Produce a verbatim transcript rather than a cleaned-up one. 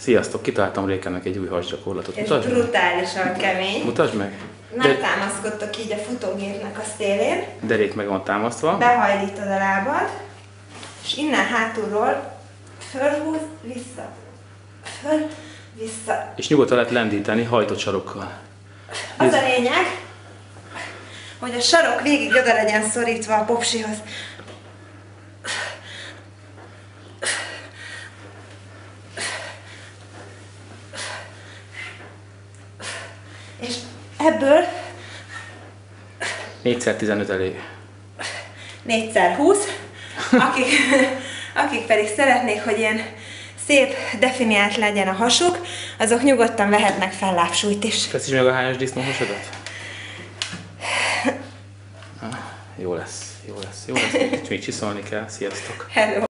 Sziasztok! Kitaláltam Rékennek egy új hasgyakorlatot. És Mutasd brutálisan meg. kemény. Mutasd meg! Nem De... támaszkodtok így a futógépnek a szélén. Derék meg van támasztva. Behajlítod a lábad, és innen hátulról fölhúz, vissza, föl, vissza. És nyugodtan lehet lendíteni hajtott sarokkal. Az a lényeg, hogy a sarok végig oda legyen szorítva a popsihoz. És ebből négyszer tizenöt elég. négyszer húsz, akik, akik pedig szeretnék, hogy ilyen szép, definiált legyen a hasuk, azok nyugodtan vehetnek fel lábsúlyt is. Feszíts meg a hányas disznóhasadat? Ah, jó lesz, jó lesz, jó lesz. Még csiszolni kell. Sziasztok! Hello.